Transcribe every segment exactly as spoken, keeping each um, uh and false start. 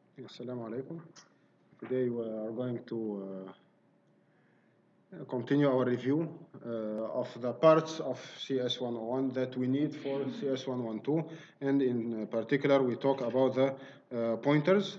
Assalamu alaikum. Today we are going to uh, continue our review uh, of the parts of C S one oh one that we need for C S one twelve, and in particular we talk about the uh, pointers.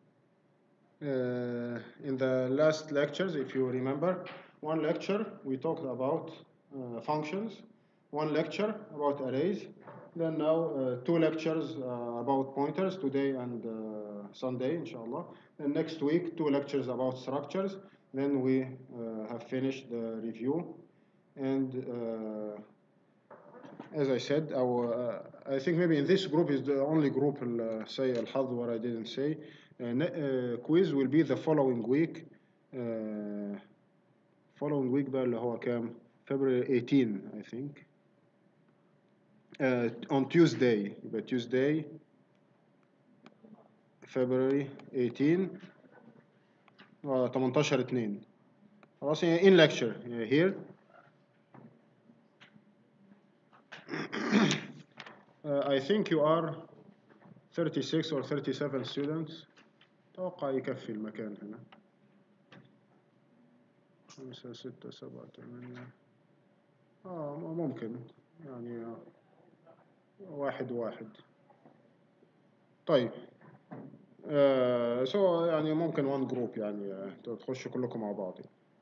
Uh, in the last lectures, if you remember, one lecture we talked about uh, functions, one lecture about arrays, then now uh, two lectures uh, about pointers, today and uh, Sunday, inshallah. And next week, two lectures about structures. Then we uh, have finished the review. And uh, as I said, our, uh, I think maybe in this group is the only group, uh, say al-hadh, where I didn't say. Uh, uh, quiz will be the following week. Uh, following week بقى اللي هو كام? February eighteenth, I think. Uh, on Tuesday, but Tuesday, February eighteenth, uh, تمنتاشر اتنين. خلاص in lecture uh, here. uh, I think you are thirty-six or thirty-seven students. أتوقع يكفي المكان هنا. خمسة ستة سبعة ثمانية. آه ممكن يعني واحد واحد. طيب. آه so يعني ممكن one group يعني uh, تخشوا كلكم مع بعض.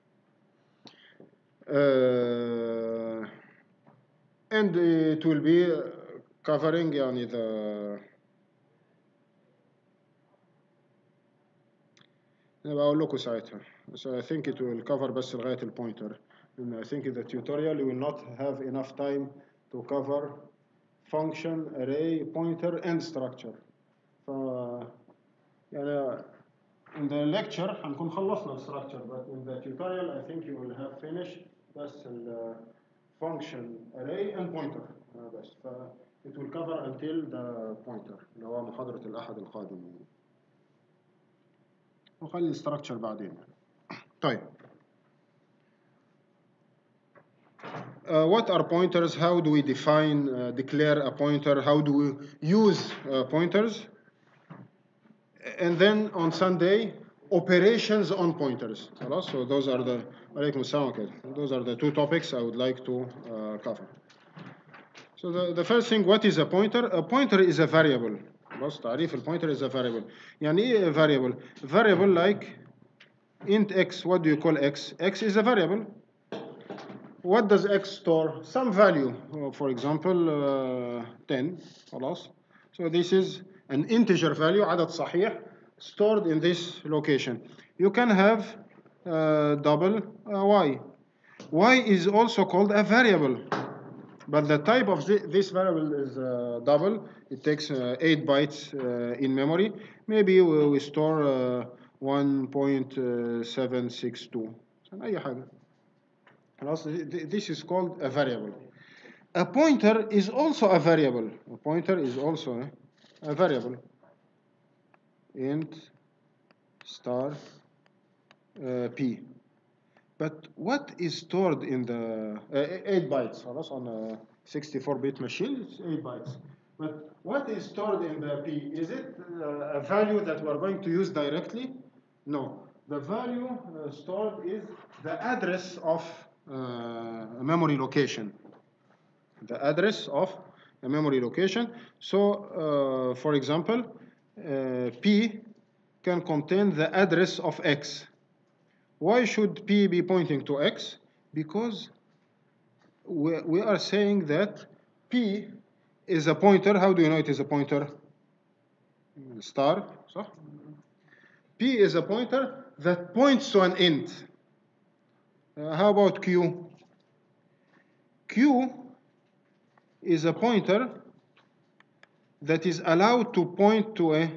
Uh, and it will be covering يعني the أنا بقول لكم ساعتها. So I think it will cover بس لغاية البوينتر. And I think the tutorial you will not have enough time to cover function, array, pointer, and structure. ف يعني in the lecture هنكون خلصنا ال structure, but in the tutorial I think you will have finished بس ال function, array, and pointer. بس ف it will cover until the pointer اللي هو محاضرة الأحد القادم. وخلي الستراكشر بعدين. طيب. Uh, what are pointers? How do we define, uh, declare a pointer? How do we use uh, pointers? And then on Sunday, operations on pointers. So those are the those are the two topics I would like to uh, cover. So the, the first thing, what is a pointer? A pointer is a variable. خلاص تعريف البوينتر is a variable. يعني ايه a variable? Variable like int x. What do you call x? X is a variable. What does x store? Some value. Uh, for example, uh, ten. خلاص. So this is an integer value, عدد صحيح, stored in this location. You can have uh, double uh, y. Y is also called a variable. But the type of this variable is uh, double. It takes uh, eight bytes uh, in memory. Maybe we, we store uh, one point seven six two. أي حاجة. This is called a variable. A pointer is also a variable. A pointer is also a variable. Int star uh, p. But what is stored in the uh, eight bytes? On a sixty-four bit machine, it's eight bytes. But what is stored in the p? Is it uh, a value that we're going to use directly? No. The value uh, stored is the address of uh, a memory location. The address of a memory location. So, uh, for example, uh, p can contain the address of x. Why should p be pointing to x? Because we, we are saying that p is a pointer. How do you know it is a pointer? Star. So p is a pointer that points to an int. Uh, how about q? Q is a pointer that is allowed to point to a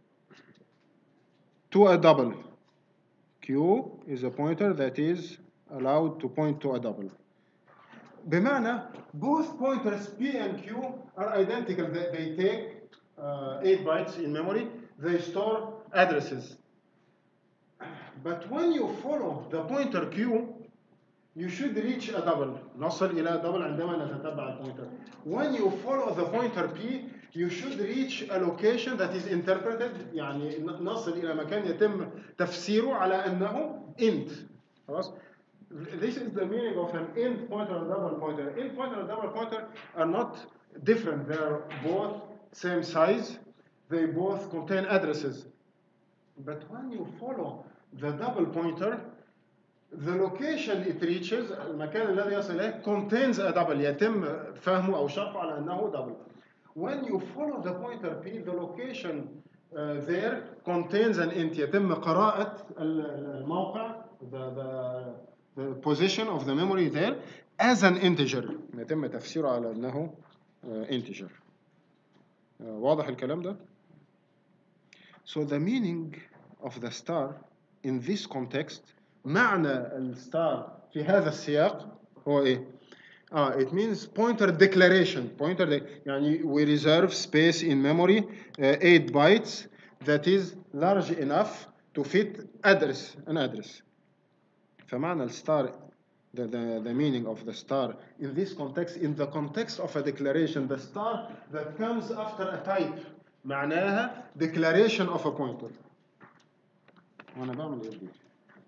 to a double. Q is a pointer that is allowed to point to a double. بمعنى both pointers P and Q are identical. They, they take uh, eight bytes in memory. They store addresses. But when you follow the pointer Q, you should reach a double. نصل إلى double عندما نتتبع الpointer. When you follow the pointer P, you should reach a location that is interpreted يعني نصل إلى مكان يتم تفسيره على أنه int. خلاص. This is the meaning of an int pointer and double pointer. Int pointer and double pointer are not different. They are both same size. They both contain addresses. But when you follow the double pointer, the location it reaches, المكان الذي يصل إليه, contains a double. يتم فهمه أو شرحه على أنه double. When you follow the pointer P, the location uh, there contains an int. يتم قراءة الموقع, the, the, the position of the memory there as an integer. يتم تفسيره على أنه uh, integer. Uh, واضح الكلام ده؟ So the meaning of the star in this context, معنى الستار في هذا السياق هو إيه؟ Ah, it means pointer declaration. Pointer de يعني we reserve space in memory, uh, eight bytes, that is large enough to fit address, an address. فمعنى الستار, the, the, the meaning of the star in this context, in the context of a declaration, the star that comes after a type, معناها declaration of a pointer. وأنا بعمل إيه دي؟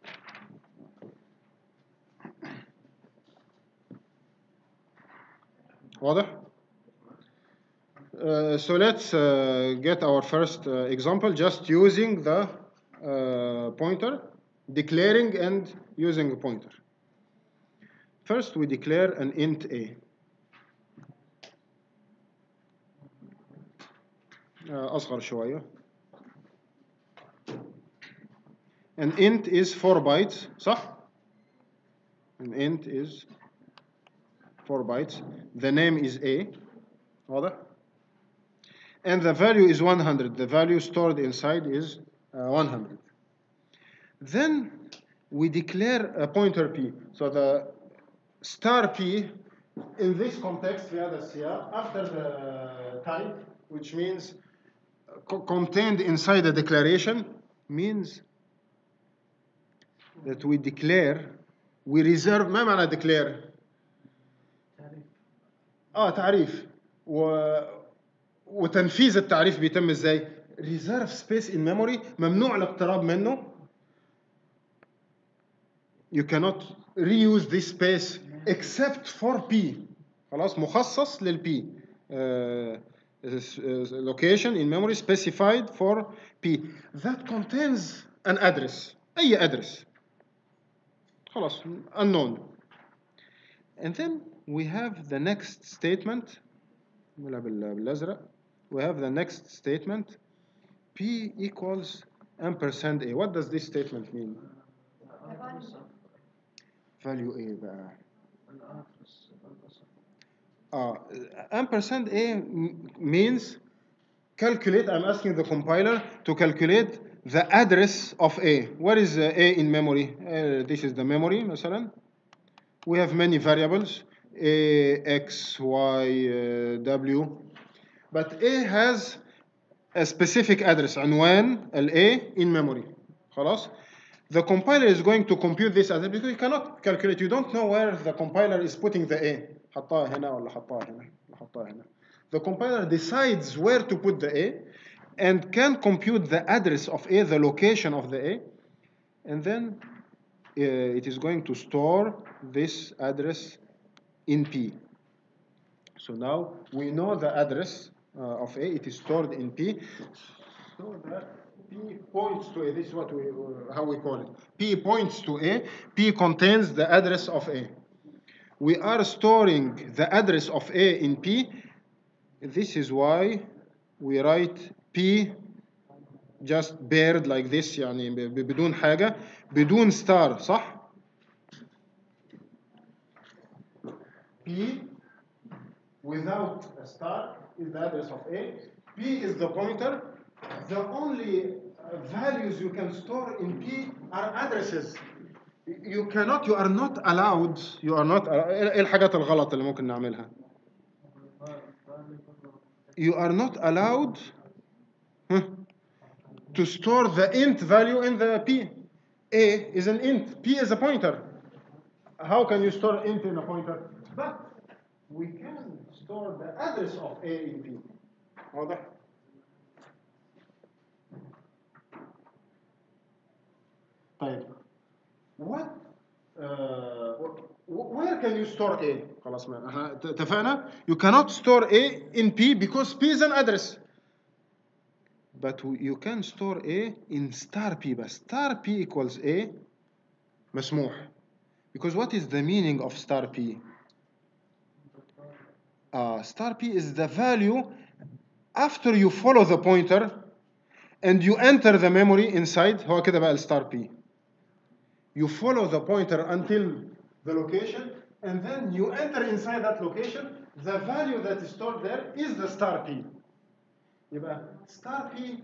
واضح؟ Uh, so let's uh, get our first uh, example just using the uh, pointer, declaring and using a pointer. First we declare an int a. Uh, أصغر شوية. An int is four bytes, صح؟ An int is four bytes. The name is a. واضح؟ And the value is one hundred. The value stored inside is uh, one hundred. Then we declare a pointer p. So the star p in this context, في هذا السياق, after the type, which means co contained inside the declaration, means that we declare, we reserve. ما معنى declare؟ اه تعريف. و وتنفيذ التعريف بيتم ازاي؟ reserve space in memory ممنوع الاقتراب منه. You cannot reuse this space except for P. خلاص مخصص لل P. Uh, location in memory specified for P that contains an address. أي address. خلاص unknown. And then we have the next statement. بالأزرق. We have the next statement, P equals ampersand A. What does this statement mean? Value A بقى. Uh, ampersand A means calculate, I'm asking the compiler to calculate the address of A. Where is uh, A in memory? Uh, this is the memory, مثلا. We have many variables, A, X, Y, uh, W. But A has a specific address, عنوان ال A in memory. خلاص? The compiler is going to compute this address because you cannot calculate. You don't know where the compiler is putting the A. حطها هنا ولا حطها هنا ولا حطها هنا. The compiler decides where to put the A and can compute the address of A, the location of the A, and then uh, it is going to store this address in P. So now we know the address uh, of A. It is stored in P. So that P points to A. This is what we, uh, how we call it. P points to A. P contains the address of A. We are storing the address of A in P. This is why we write P just paired like this, يعني بدون حاجة, بدون star, صح? P without a star is the address of A. P is the pointer. The only values you can store in P are addresses. You cannot, you are not allowed, you are not, ايه الحاجات الغلط اللي ممكن نعملها؟ You are not allowed huh, to store the int value in the P. A is an int, P is a pointer. How can you store int in a pointer? But we can store the address of A in P. واضح؟ طيب what uh, where can you store A؟ خلاص ما احنا اتفقنا you cannot store A in P because P is an address. But you can store A in star P, but star P equals A مسموح. Because what is the meaning of star P? Uh, star P is the value after you follow the pointer and you enter the memory inside. هو كده بقى star P. You follow the pointer until the location and then you enter inside that location. The value that is stored there is the star P. يبقى star P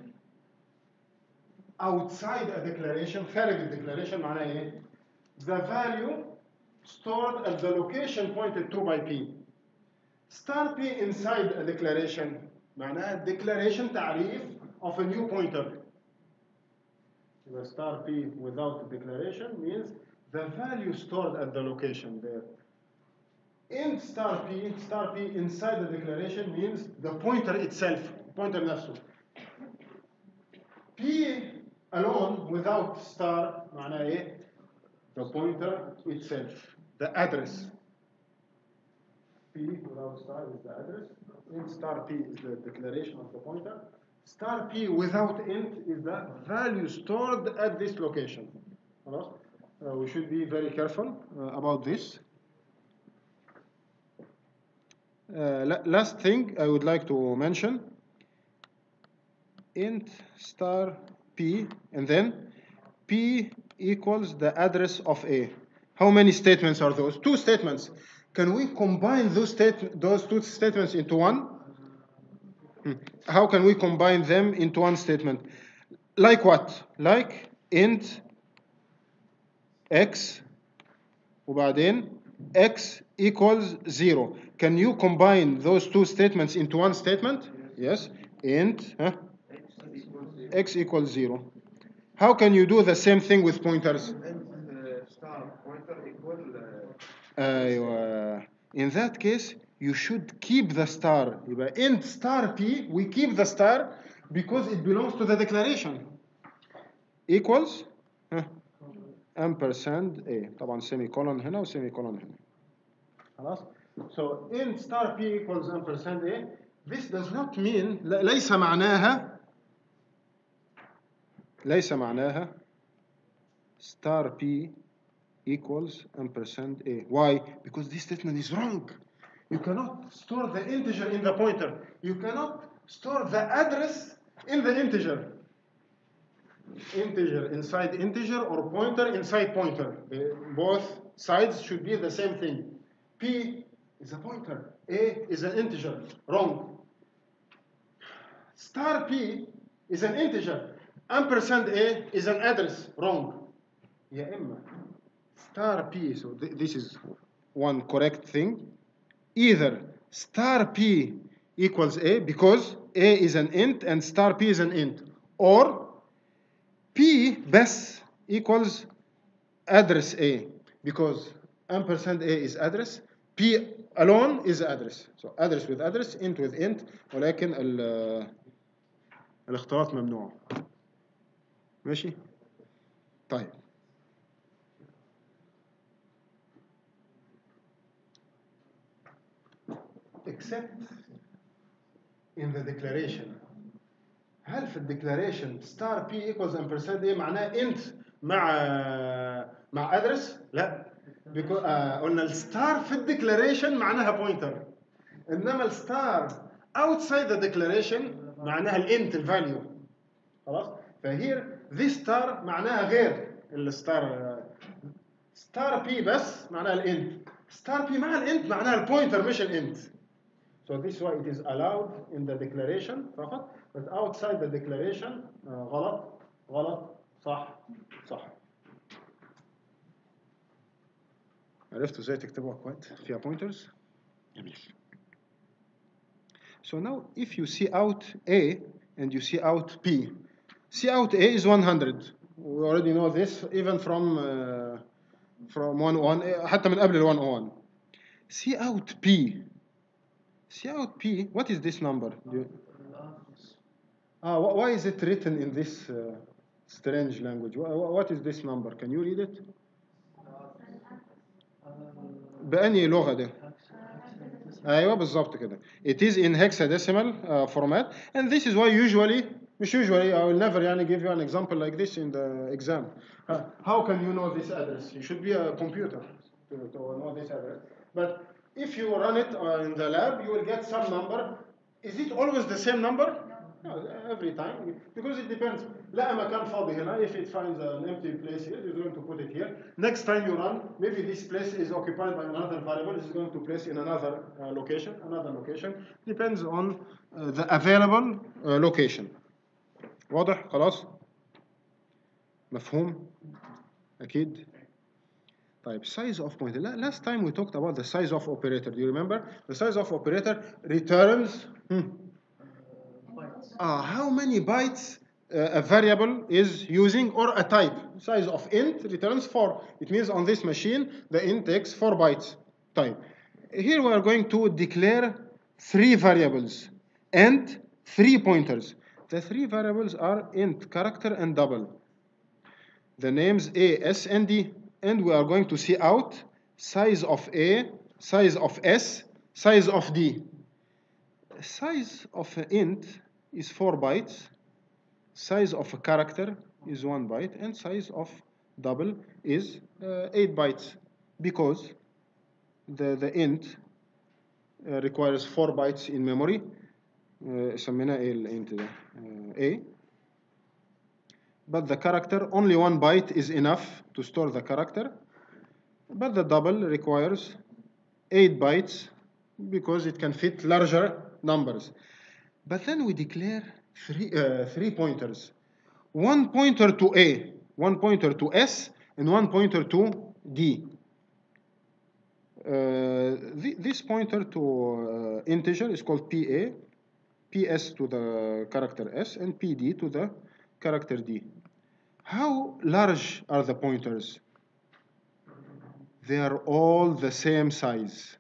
outside a declaration, خارج الديكلاريشن معناه ايه؟ The value stored at the location pointed to by P. Star P inside a declaration معناها declaration تعريف of a new pointer. The star P without declaration means the value stored at the location there. In star P, star P inside the declaration means the pointer itself, pointer نفسه. P alone without star معناه ايه؟ The pointer itself, the address. P without star is the address. In star P is the declaration of the pointer. Star P without int is the value stored at this location. Uh, we should be very careful uh, about this. Uh, last thing I would like to mention, int star P and then P equals the address of A. How many statements are those? Two statements. Can we combine those, state, those two statements into one? Hmm. How can we combine them into one statement? Like what? Like int x وبعدين x equals zero. Can you combine those two statements into one statement? Yes. Int huh? x equals zero. How can you do the same thing with pointers? Uh, in that case, you should keep the star. In star P, we keep the star because it belongs to the declaration. Equals huh? ampersand A. طبعا semicolon هنا و semicolon هنا. خلاص? So in star P equals ampersand A. This does not mean ليس معناها ليس معناها star P equals ampersand A. Why? Because this statement is wrong. You cannot store the integer in the pointer. You cannot store the address in the integer. Integer inside integer or pointer inside pointer. Both sides should be the same thing. P is a pointer. A is an integer. Wrong. Star P is an integer. Ampersand A is an address. Wrong. يا إما star P, so th this is one correct thing. Either star P equals A because A is an int and star P is an int, or P بس equals address A because ampersand A is address, P alone is address. So address with address, int with int, ولكن ال الاختلاط ممنوع. ماشي؟ طيب. Except in the declaration. هل في الديكلاريشن star p equals ampersand a معناه int مع مع address؟ لا. because آه قلنا الستار في الديكلاريشن معناها pointer. انما الستار outside the declaration معناها الانت الفاليو. خلاص؟ فهير this star معناها غير الستار. ستار p بس معناها الانت. ستار p مع الانت معناها البوينتر مش الانت. So this is why it is allowed in the declaration فقط, but outside the declaration uh, غلط غلط صح صح. عرفتوا ازاي تكتبوا اكواد فيها pointers؟ جميل. So now if you see out A and you see out P, see out A is one hundred. We already know this even from uh, from one oh one حتى من قبل ال one oh one. See out P. See out P, what is this number? Ah, wh why is it written in this uh, strange language? Wh what is this number? Can you read it? بأني لغة ده؟ ايوه بالظبط كده. It is in hexadecimal uh, format, and this is why usually مش usually I will never يعني give you an example like this in the exam. Uh, how can you know this address? You should be a computer to, to know this address. But if you run it uh, in the lab, you will get some number. Is it always the same number? No, every time, because it depends. لقى مكان فاضي هنا. If it finds an empty place here, it's going to put it here. Next time you run, maybe this place is occupied by another variable. It's going to place in another uh, location, another location. Depends on uh, the available uh, location. واضح؟ خلاص؟ مفهوم؟ أكيد؟ طيب size of pointer. Last time we talked about the size of operator. Do you remember? The size of operator returns hmm, uh, how many bytes uh, a variable is using, or a type. Size of int returns four. It means on this machine the int takes four bytes type. Here we are going to declare three variables and three pointers. The three variables are int, character, and double. The names A, S, and D. And we are going to see out size of A, size of S, size of D. Size of an int is four bytes. Size of a character is one byte. And size of double is uh, eight bytes. Because the, the int uh, requires four bytes in memory. Uh, سميناه ايه الانت ده؟ uh, A. But the character, only one byte is enough to store the character. But the double requires eight bytes because it can fit larger numbers. But then we declare three, uh, three pointers. One pointer to A, one pointer to S, and one pointer to D. Uh, th this pointer to uh, integer is called P A, P S to the character S, and P D to the character D. How large are the pointers? They are all the same size.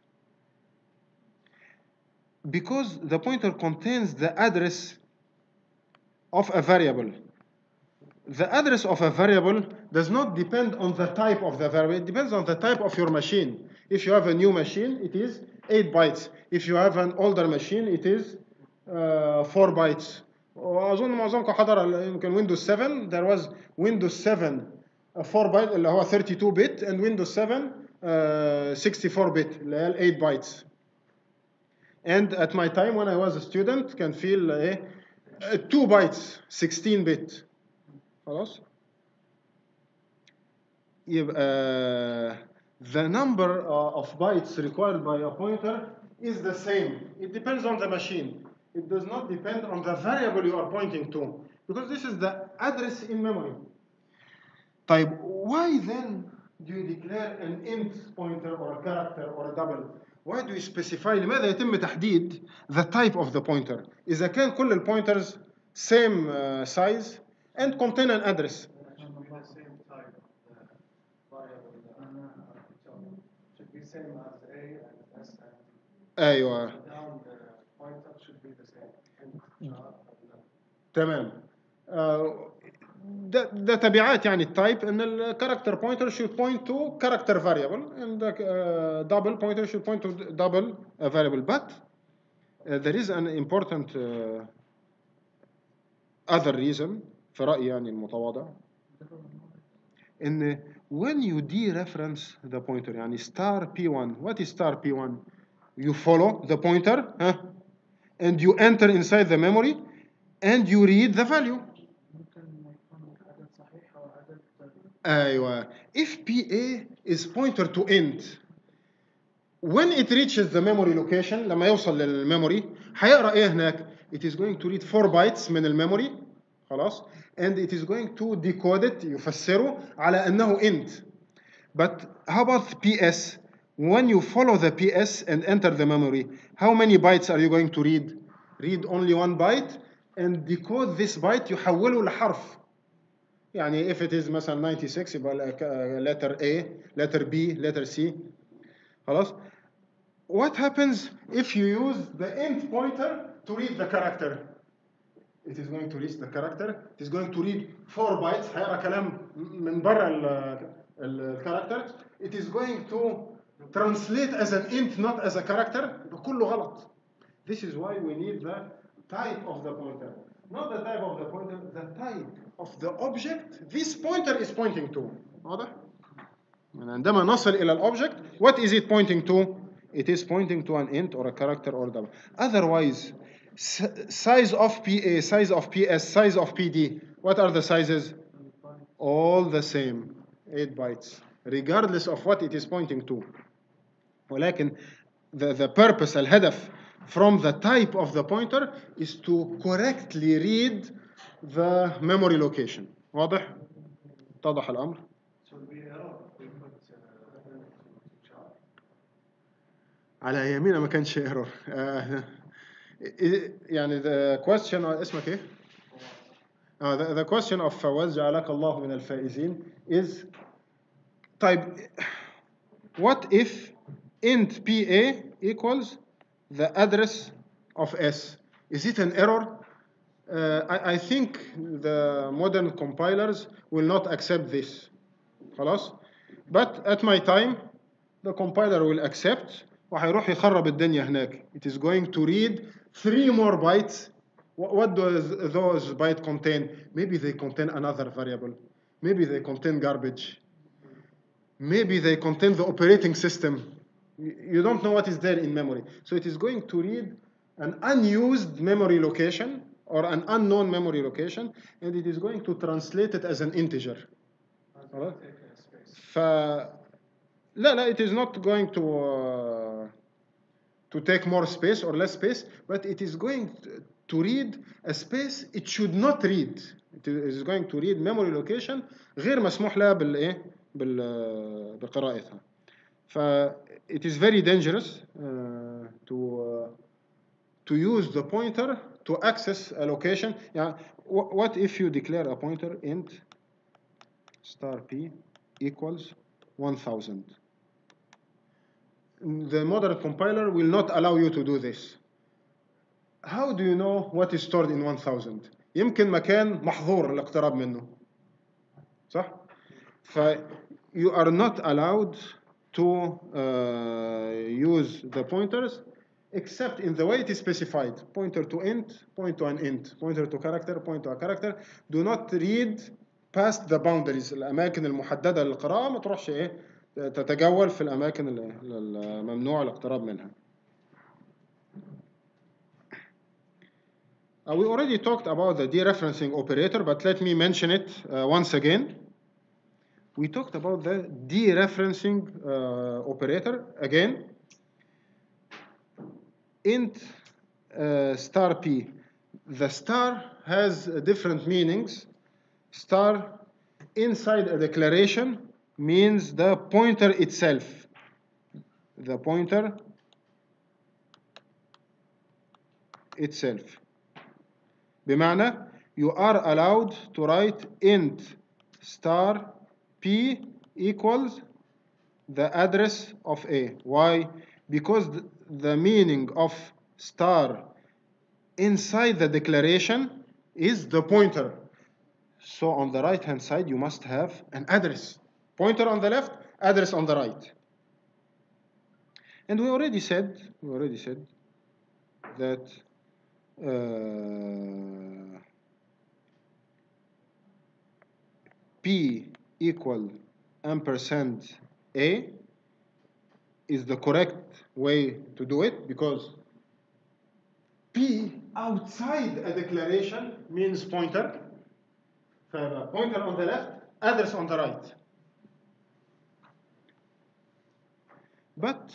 Because the pointer contains the address of a variable. The address of a variable does not depend on the type of the variable. It depends on the type of your machine. If you have a new machine, it is eight bytes. If you have an older machine, it is uh, four bytes. وأظن معظمكم حضر يمكن Windows seven. There was Windows seven four byte اللي هو thirty-two bit, and Windows seven uh, sixty-four bit اللي هي eight bytes. And at my time when I was a student كان في ايه two bytes sixteen bit. خلاص؟ يبقى the number of bytes required by a pointer is the same. It depends on the machine. It does not depend on the variable you are pointing to, because this is the address in memory. طيب, why then do you declare an int pointer or a character or a double? Why do you specify? لماذا يتم تحديد the type of the pointer؟ إذا كان كل البوينترز same uh, size and contain an address. Same as A and S and ايوه down the pointer should be the same. تمام. آه، ده ده تبعات يعني التايب ان الكاركتر pointer should point to character variable and the uh, double pointer should point to double uh, variable. But uh, there is an important uh, other reason في رأيي يعني المتواضع ان when you dereference the pointer يعني star P one. What is star P one? You follow the pointer huh? and you enter inside the memory and you read the value. أيوة. If P A is pointer to int, when it reaches the memory location لما يوصل للميموري هيقرأ إيه هناك؟ It is going to read four bytes من الميموري خلاص and it is going to decode it يفسره على أنه int. But how about P S? When you follow the P S and enter the memory, how many bytes are you going to read? Read only one byte and decode this byte يحوله لحرف. يعني if it is مثلا ninety-six يبقى letter A, letter B, letter C. خلاص? What happens if you use the int pointer to read the character? it is going to read the character, it is going to read four bytes, هيقرا كلام من بره ال character, it is going to translate as an int, not as a character. كله غلط. This is why we need the type of the pointer. Not the type of the pointer, the type of the object this pointer is pointing to. واضح؟ عندما نصل إلى الأوبجكت, what is it pointing to? It is pointing to an int or a character or double. Otherwise, size of P A, size of P S, size of P D, what are the sizes? All the same, eight bytes, regardless of what it is pointing to. ولكن the, the purpose, الهدف from the type of the pointer is to correctly read the memory location. واضح؟ اتضح الأمر؟ على يمينه ما كانش ايرور. يعني the question اسمك ايه؟ uh, the, the question of فواز جعلك الله من الفائزين is طيب what if int P A equals the address of S? Is it an error? Uh, I, I think the modern compilers will not accept this. خلاص? But at my time the compiler will accept وهيروح يخرب الدنيا هناك. It is going to read three more bytes. What does those bytes contain? Maybe they contain another variable. Maybe they contain garbage. Maybe they contain the operating system. You don't know what is there in memory. So it is going to read an unused memory location or an unknown memory location, and it is going to translate it as an integer. ف لا لا, it is not going to uh, to take more space or less space, but it is going to read a space it should not read. It is going to read memory location غير مسموح لها بالايه بال بقراءتها. ف it is very dangerous uh, to uh, to use the pointer to access a location. يعني what if you declare a pointer int star p equals one thousand? The modern compiler will not allow you to do this. How do you know what is stored in one thousand? يمكن مكان محظور الاقتراب منه. صح؟ ف you are not allowed to uh, use the pointers except in the way it is specified. Pointer to int, point to an int. Pointer to character, point to a character. Do not read past the boundaries. الأماكن المحددة للقراءة ما تروحش إيه تتجول في الأماكن الممنوع الاقتراب منها. Uh, we already talked about the dereferencing operator, but let me mention it uh, once again. We talked about the dereferencing uh, operator again. Int uh, star p. The star has different meanings. Star inside a declaration means the pointer itself. The pointer itself. بمعنى you are allowed to write int star p equals the address of A. Why? Because the meaning of star inside the declaration is the pointer. So on the right hand side you must have an address. Pointer on the left, address on the right. And we already said, we already said that uh, P equal ampersand A is the correct way to do it because P outside a declaration means pointer. So pointer on the left, address on the right. But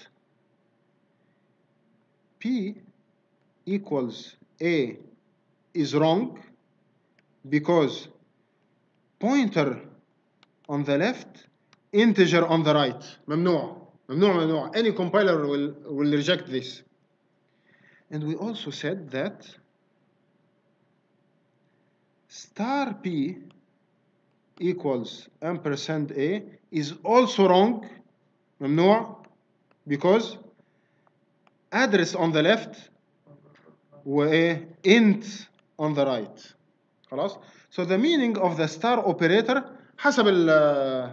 P equals A is wrong because pointer on the left, integer on the right. ممنوع. ممنوع ممنوع. Any compiler will, will reject this. And we also said that star P equals ampersand A is also wrong. ممنوع because address on the left و int on the right. خلاص. So the meaning of the star operator حسب ال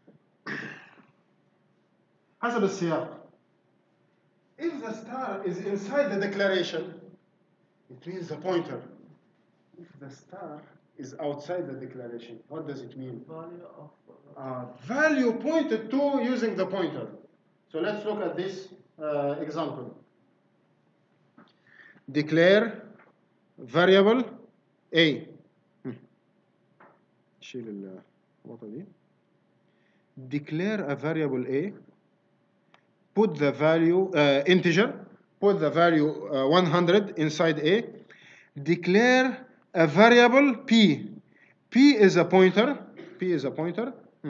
حسب السياق. If the star is inside the declaration, it means the pointer. If the star is outside the declaration, what does it mean? Value of Uh, value pointed to using the pointer. So let's look at this uh, example. Declare variable A. شيل النقطة دي. Declare a variable A. Put the value uh, integer. Put the value uh, one hundred inside A. Declare a variable P. P is a pointer. P is a pointer. Hmm.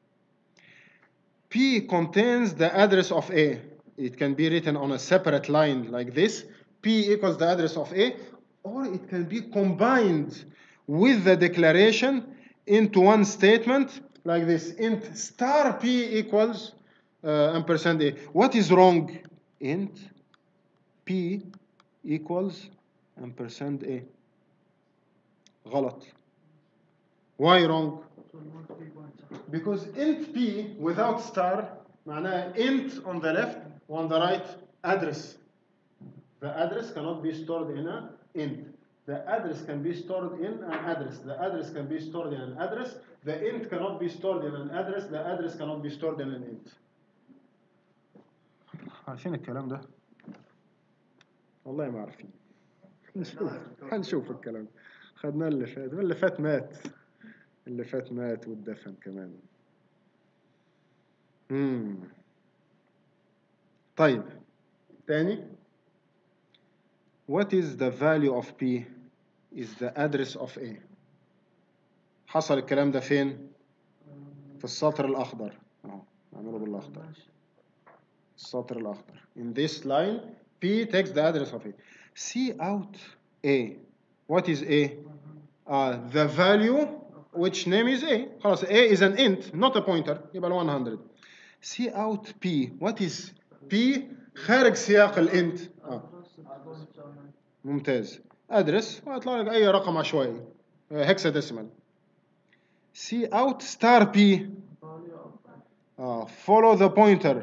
P contains the address of A. It can be written on a separate line like this. P equals the address of A, or it can be combined with the declaration into one statement like this. Int star P equals uh, ampersand A. What is wrong? Int P equals ampersand A. غلط. Why wrong? Because int P without star معناها int on the left, on the right, address. The address cannot be stored in an int. The address can be stored in an address. The address can be stored in an address. The int cannot be stored in an address. The address cannot be stored in an int. عارفين الكلام ده؟ والله ما عارفين. هنشوف هنشوف الكلام. خدنا اللي فات، واللي فات مات. اللي فات مات والدفن كمان. امم طيب تاني. What is the value of P is the address of A. حصل الكلام ده فين؟ في السطر الأخضر. أهو نعمله بالأخضر. السطر الأخضر. In this line P takes the address of A. See out A. What is A? Uh, the value which name is A. خلاص A is an int not a pointer. يبقى one hundred. See out P. What is P خارج سياق الانت. آه. ممتاز. ادرس وهيطلع لك اي رقم عشوائي هكساديسيمال. See out star P. آه. Follow the pointer.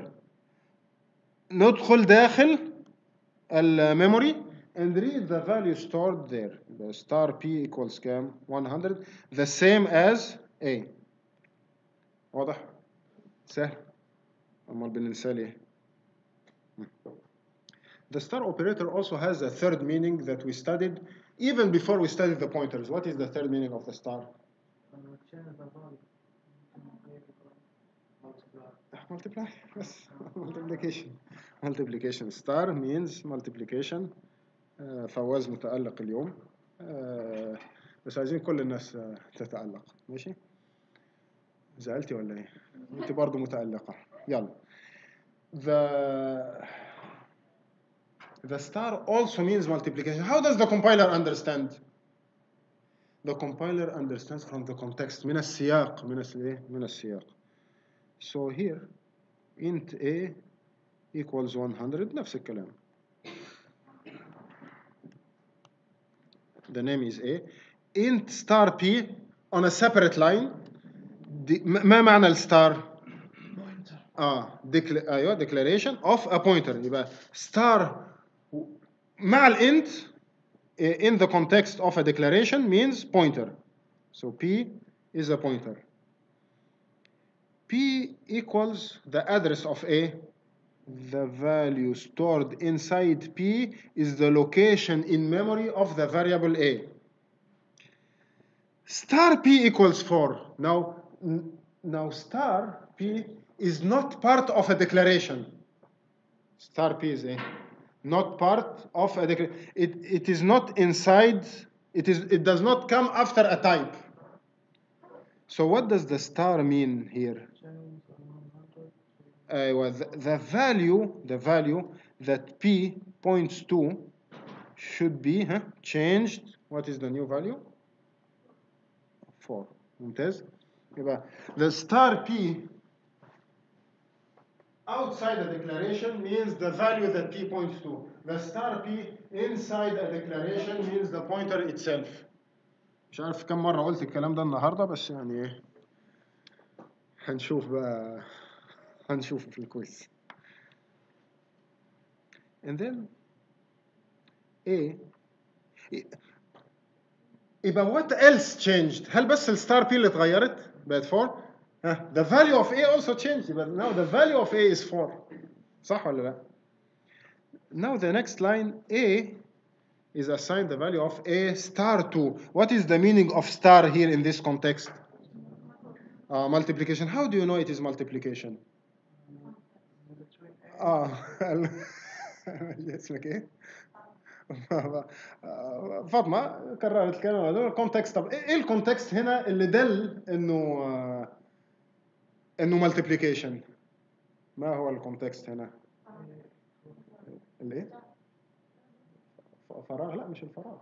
ندخل داخل الميموري and read the value stored there. The star P equals كام؟ one hundred. The same as A. واضح؟ سهل. امال بننسى ليه؟ The star operator also has a third meaning that we studied even before we studied the pointers. What is the third meaning of the star? Multiply. Yes, multiplication. Multiplication. Star means multiplication. uh, فواز متألق اليوم. uh, بس عايزين كل الناس uh, تتألق. ماشي؟ زعلتي ولا ايه؟ انت برضه متألقة. يلا. The The star also means multiplication. How does the compiler understand? The compiler understands from the context. من السياق. من السياق. من السياق. So here, int A equals one hundred. نفس الكلام. The name is A. Int star P on a separate line. ما معنى الستار؟ آه أيوه declaration of a pointer. يبقى star مع الint in the context of a declaration means pointer. So P is a pointer. P equals the address of A. The value stored inside P is the location in memory of the variable A. Star P equals four. Now, now star P is not part of a declaration. Star P is a not part of a declaration. It, it is not inside, it, is, it does not come after a type. So what does the star mean here? Uh, the, the value, the value that P points to should be huh, changed. What is the new value? four. ممتاز. يبقى the star P outside a declaration means the value that P points to. The star P inside a declaration means the pointer itself. مش عارف كم مرة قلت الكلام ده النهاردة بس يعني ايه هنشوف بقى هنشوف في الكويز. And then A يبقى what else changed؟ هل بس الستار P اللي اتغيرت؟ بقت four؟ ها the value of A also changed but now the value of A is four. صح ولا لا؟ Now the next line A is assigned the value of A star two. What is the meaning of star here in this context? Uh, multiplication. How do you know it is multiplication? اه اسمك ايه؟ فاطمه كررت الكلمه هذول الكونتكست. طب ايه الكونتكست هنا اللي دل انه انه مالتيبليكيشن؟ ما هو الكونتكست هنا؟ الايه؟ فراغ؟ لا مش الفراغ.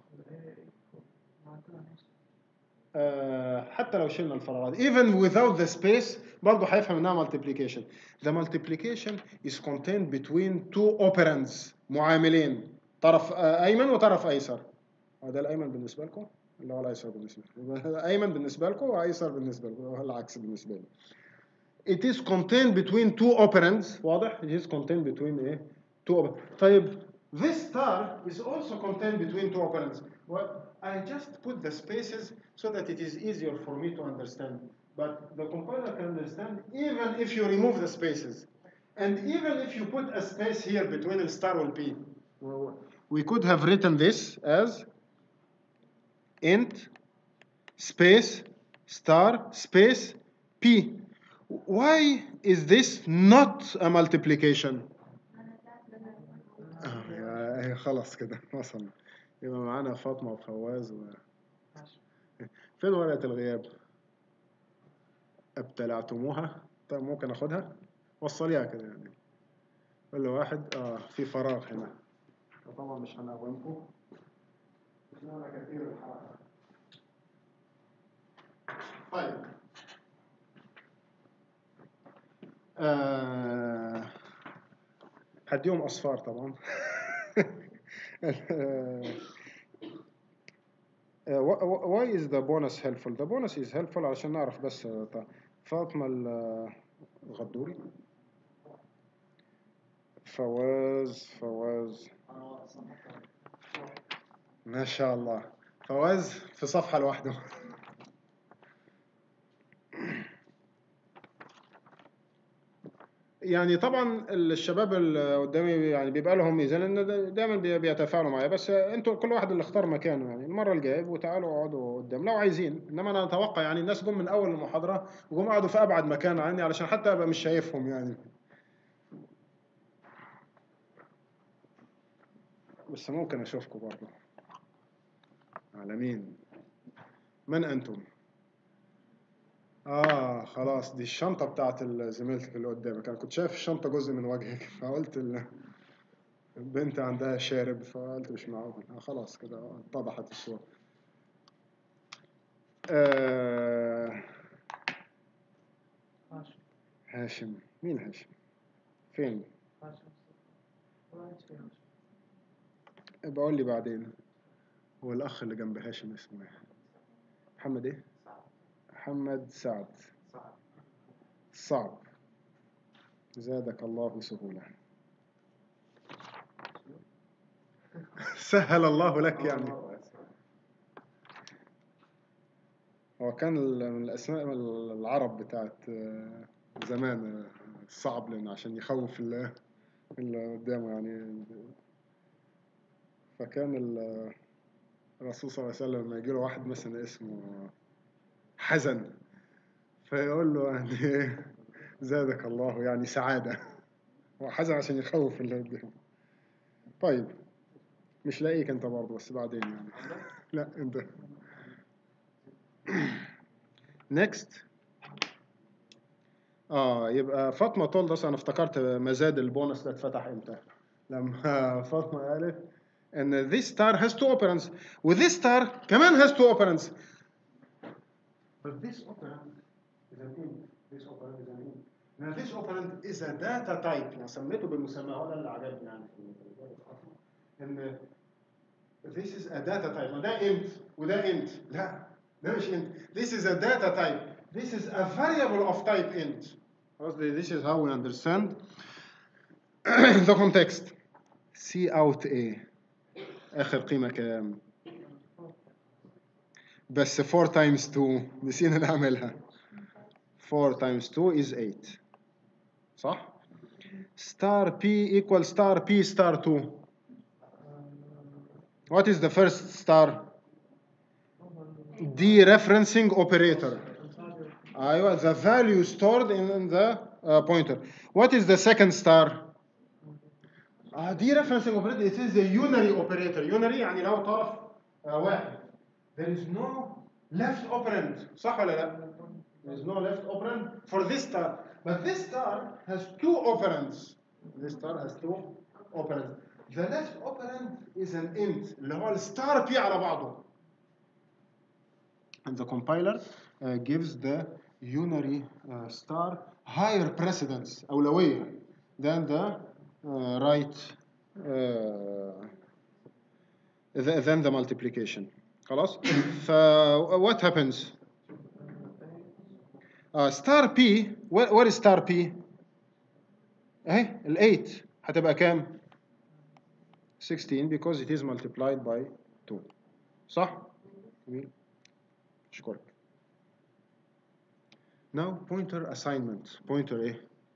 آه حتى لو شلنا الفراغات even without the space برضه هيفهم انها multiplication. The multiplication is contained between two operands معاملين طرف آه ايمن وطرف ايسر. هذا الايمن بالنسبه لكم اللي هو الايسر بالنسبه لكم. ايمن بالنسبه لكم وايسر بالنسبه لكم هو العكس بالنسبه لي. It is contained between two operands. واضح؟ It is contained between ايه؟ two operands. طيب this star is also contained between two operands. Well, I just put the spaces so that it is easier for me to understand. But the compiler can understand even if you remove the spaces. And even if you put a space here between the star and P. We could have written this as int space star space P. Why is this not a multiplication? آه خلاص كده وصلنا. يبقى معانا فاطمة وفواز و... فين ورقة الغياب؟ ابتلعتموها؟ طيب ممكن اخدها؟ وصليها كده يعني. كل واحد اه في فراغ هنا. طبعا مش هنقومكم. احنا كثير الحركة. طيب. آه... هديهم اصفار طبعا. Uh, why is the bonus helpful? The bonus is helpful عشان نعرف بس فاطمة الغدوري فواز فواز ما شاء الله فواز في صفحة لوحده. يعني طبعا الشباب اللي قدامي يعني بيبقى لهم ميزان ان دايما بيتفاعلوا معايا بس انتوا كل واحد اللي اختار مكانه يعني المره الجايه وتعالوا اقعدوا قدام لو عايزين انما انا اتوقع يعني الناس جم من اول المحاضره وجم قعدوا في ابعد مكان عني علشان حتى ابقى مش شايفهم يعني بس ممكن اشوفكم برضه. على مين؟ من انتم؟ اه خلاص دي الشنطه بتاعت زميلتك اللي قدامك. انا كنت شايف الشنطه جزء من وجهك فقلت ال... البنت عندها شارب فقلت مش معقول. آه خلاص كده اتضحت الصورة. آه هاشم. مين هاشم؟ فين؟ بقول لي بعدين. هو الأخ اللي جنب هاشم اسمه ايه؟ محمد ايه؟ محمد سعد. صعب. زادك الله سهولة. سهل الله لك يعني. هو كان من الأسماء العرب بتاعت زمان صعب لأنه عشان يخوف اللي قدامه يعني. فكان الرسول صلى الله عليه وسلم لما يجي له واحد مثلا اسمه حزن فيقول له يعني زادك الله يعني سعادة. هو حزن عشان يخوف اللي قدامه. طيب مش لاقيك انت برضه بس بعدين يعني. لا انت. نيكست. اه يبقى فاطمه تولدس. انا افتكرت مزاد البونص ده اتفتح امتى لما فاطمه قالت ان this star has two operands و this star كمان has two operands but this operand is an int. This operand is an int. Now this operand is a data type. يعني سميته بالمسمى هو ده اللي عجبني يعني في ان this is a data type. وده int وده int. لا ده مش int. This is a data type. This is a variable of type int. This is how we understand the context. C out A آخر قيمة كام؟ بس four times two نسينا نعملها. four times two is eight. صح؟ star P equals star P star two. What is the first star? Dereferencing operator. أيوة, the value stored in the uh, pointer. What is the second star? Uh, dereferencing operator, it is a unary operator. Unary يعني له طرف uh, واحد. There is no left operand. صح ولا لا? There is no left operand for this star. But this star has two operands. This star has two operands. The left operand is an int اللي هو الستار P على بعضه. And the compiler uh, gives the unary uh, star higher precedence أولوية than the uh, right uh, than the multiplication. خلاص؟ ف what happens? Uh, star P, what, what is star P؟ اهي ال eight هتبقى كام؟ sixteen because it is multiplied by two. صح؟ اشكرك. Now pointer assignment. Pointer ايه؟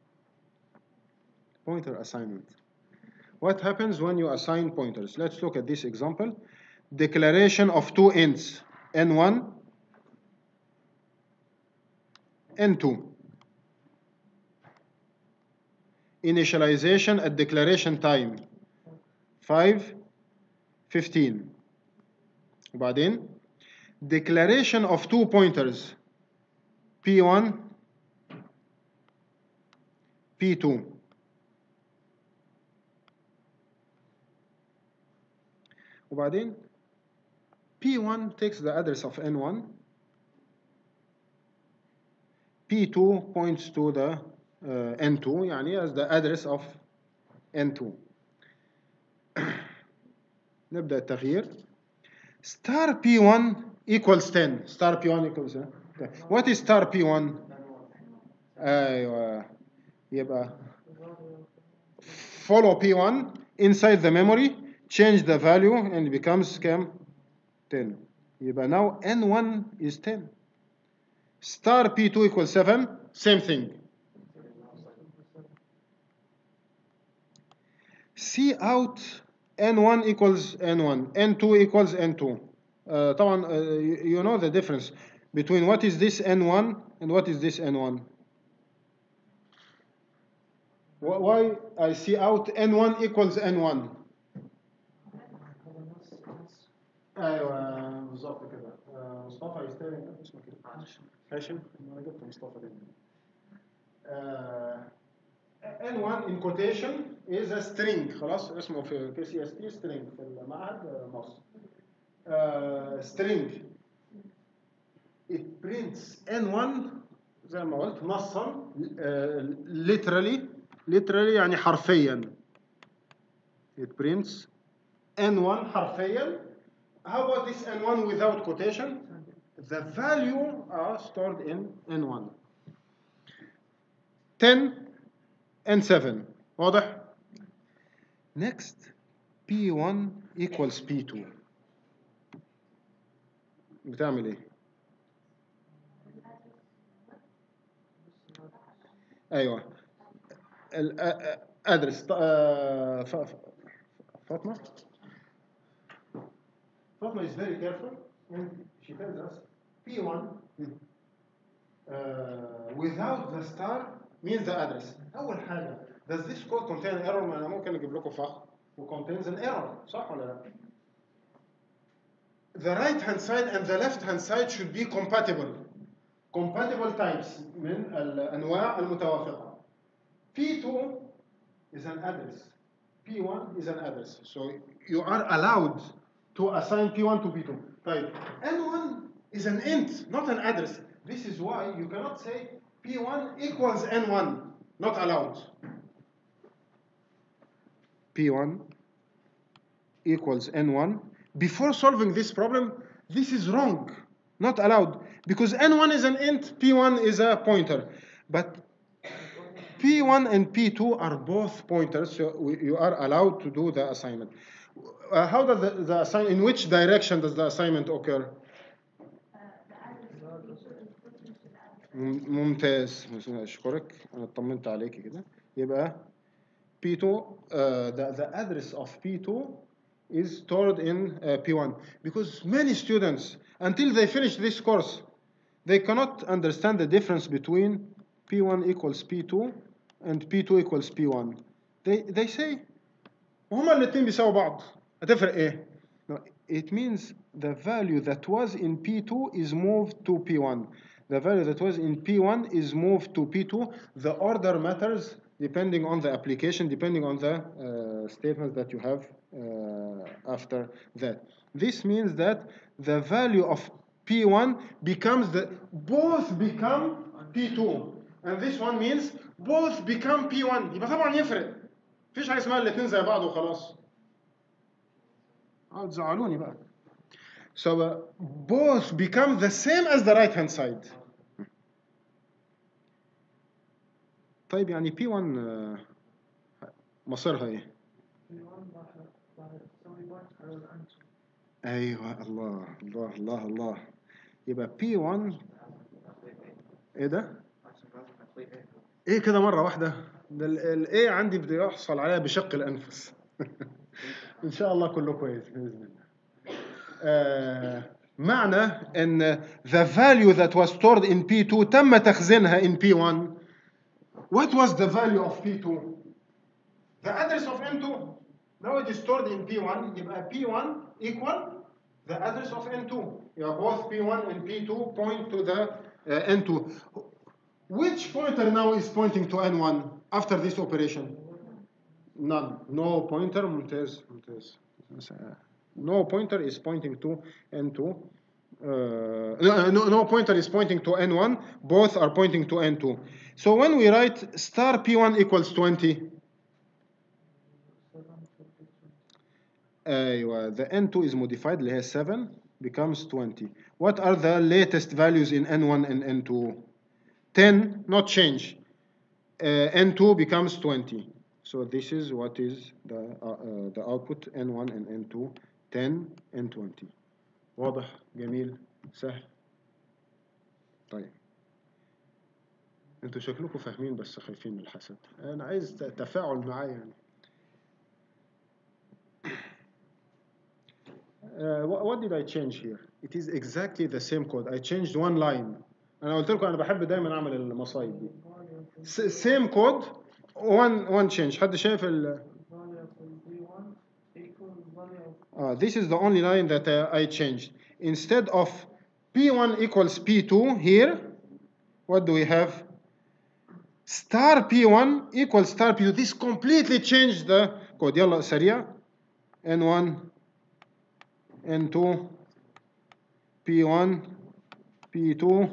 Pointer assignment. What happens when you assign pointers? Let's look at this example. Declaration of two ints, n one, n two. Initialization at declaration time five, fifteen. وبعدين declaration of two pointers P one, P two. وبعدين P one takes the address of n one, P two points to the uh, n two يعني as the address of n two. نبدأ التغيير. Star P one equals ten. Star P one equals ten. What is star P one? أيوة يبقى follow P one inside the memory, change the value and it becomes كام؟ ten. يبقى now n one is ten. Star P two equals seven, same thing. C out n one equals n one, n two equals n two. Uh, طبعا uh, you, you know the difference between what is this n one and what is this n one. Why I see out n one equals n one. ايوه بالظبط كده. مصطفى يستاهل اسمه كده. هاشم انا جبت مصطفى ده. n one in quotation is a string. خلاص اسمه في كي سي اس تي string في المعهد مصر. Uh, string. It prints n one زي ما قلت نصا uh, literally literally يعني حرفيا. It prints n one حرفيا. How about this n one without quotation? The value are stored in n one. ten and seven. واضح؟ Next, P one equals P two. بتعمل ايه؟ ايوه الادرس فاطمه فاطمه is very careful and she tells us P one uh, without the star means the address. اول حاجه does this code contain error؟ ما انا ممكن اجيب لكم فخ و contains an error صح ولا لا؟ The right hand side and the left hand side should be compatible. Compatible types من الانواع المتوافقه. P two is an address. P one is an address. So you are allowed to assign P one to P two. Right. N one is an int, not an address. This is why you cannot say P one equals N one, not allowed. P one equals N one. Before solving this problem, this is wrong, not allowed, because N one is an int, P one is a pointer. But P one and P two are both pointers, so we, you are allowed to do the assignment. Uh, how does the, the assign, in which direction does the assignment occur? ممتاز، اشكرك، انا اطمنت عليك كده. يبقى P two, uh, the, the address of P two is stored in uh, P one, because many students, until they finish this course, they cannot understand the difference between P one equals P two and P two equals P one. They, they say هما الاثنين بيساووا بعض، هتفرق ايه؟ No, it means the value that was in P two is moved to P one. The value that was in P one is moved to P two. The order matters depending on the application, depending on the uh, statements that you have uh, after that. This means that the value of P one becomes the, both become P two. And this one means both become P one. يبقى طبعا يفرق. مفيش حاجة اسمها الاثنين زي بعض وخلاص. اه تزعلوني بقى. So uh, both become the same as the right hand side. طيب يعني P one uh, مصيرها ايه؟ ايوه الله الله الله الله. يبقى P one ايه ده؟ ايه كده مرة واحدة؟ ده ال A عندي بده يحصل عليها بشق الانفس. ان شاء الله كله كويس باذن الله. آه معنى ان the value that was stored in P two تم تخزينها in P one. What was the value of P two? The address of N two. Now it is stored in P one. يبقى P one equal the address of N two. يبقى both P one and P two point to the uh, N two. Which pointer now is pointing to N one after this operation? None. No pointer. ممتاز ممتاز. No pointer is pointing to N two. Uh, no, no, no pointer is pointing to N one. Both are pointing to N two. So when we write star P one equals twenty, uh, the N two is modified, اللي هي seven becomes twenty. What are the latest values in N one and N two? ten, not change. Uh, N two becomes twenty. So this is what is the, uh, uh, the output N one and N two, ten and twenty. واضح؟ جميل؟ سهل؟ طيب. انتوا شكلكم فاهمين بس خايفين من الحسد. انا عايز تفاعل معايا يعني. Uh, what, what did I change here? It is exactly the same code. I changed one line. أنا قلت لكم أنا بحب دايما أعمل المصايب دي. Same code, one one change. حد شايف ال Uh, this is the only line that uh, I changed. Instead of P one equals P two here, what do we have? Star P one equals star P two. This completely changed the code. يلا سريع. N one, N two, P one, P two,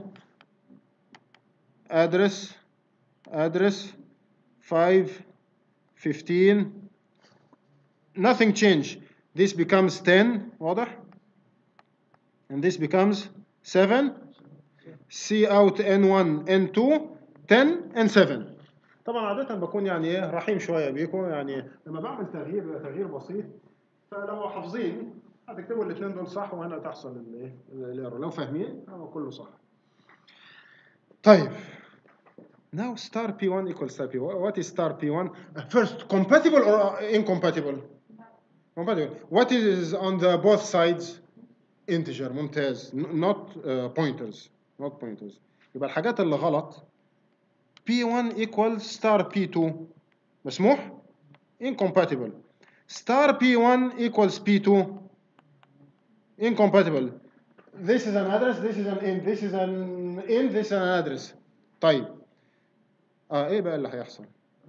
address, address, five, fifteen. Nothing changed. This becomes ten, واضح? And this becomes seven. C out N one, N two, ten and seven. طبعا عادة بكون يعني ايه رحيم شوية بيكم، يعني لما بعمل تغيير تغيير بسيط فلو حافظين هتكتبوا الاثنين دول صح وهنا تحصل الايه الايرور. لو فاهمين هو كله صح. طيب. Now star P one equals star P one. What is star P one? First, compatible or incompatible? Compatible. What is on the both sides? Integer. ممتاز. Not uh, pointers. Not pointers. يبقى الحاجات اللي غلط P one equals star P two. مسموح؟ Incompatible. Star P one equals P two. Incompatible. This is an address, this is an int, this is an int, this is an address. طيب. اه ايه بقى اللي هيحصل؟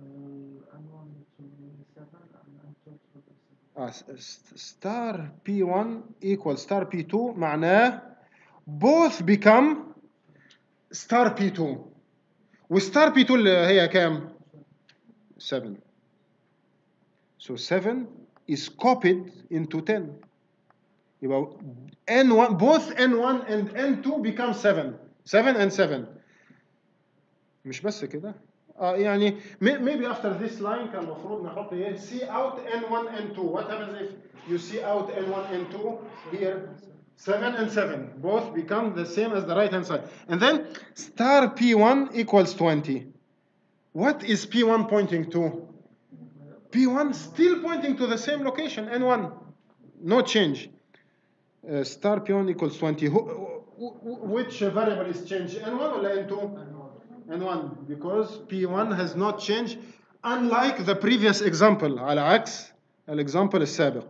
آه star P one equals star P two معناه both become star P two. والستار بي اتنين اللي هي كام؟ seven. So seven is copied into ten. يبقى N one, both N one and N two become seven. seven and seven. مش بس كده. آه يعني maybe after this line كان المفروض نحط ايه؟ see out N one N two. What happens if you see out N one N two here? seven and seven both become the same as the right hand side. And then star P one equals twenty. What is P one pointing to? P one still pointing to the same location, N one. No change. Uh, star P one equals twenty. Who, which variable is changed? N one or N two? N one. Because P one has not changed, unlike the previous example. على عكس الexample السابق.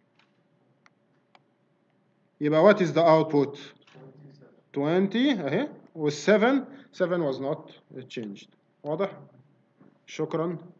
يبقى what is the output? twenty اهي. وال seven, seven was not changed. واضح؟ شكرا.